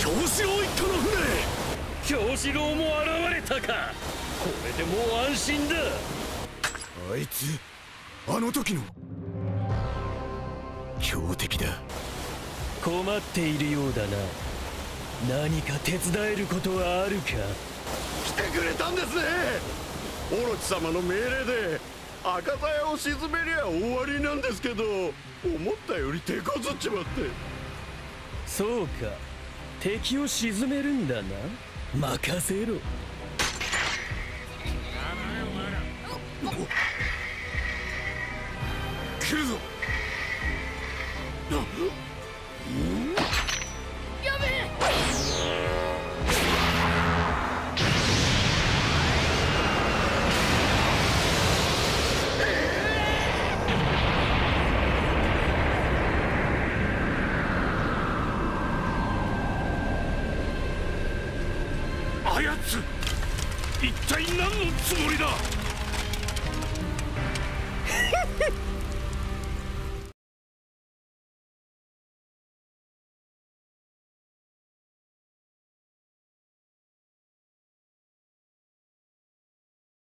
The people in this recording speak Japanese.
京四郎一家の船。 京四郎も現れたか。これでもう安心だ。 あいつあの時の強敵だ。 困っているようだな。何か手伝えることはあるか。 来てくれたんですね。オロチ様の命令で赤鞘を沈めりゃ終わりなんですけど、思ったより手こずっちまって。 そうか、敵を沈めるんだな。任せろ。 来るぞ。 やべえ。 あやつ一体何のつもりだ。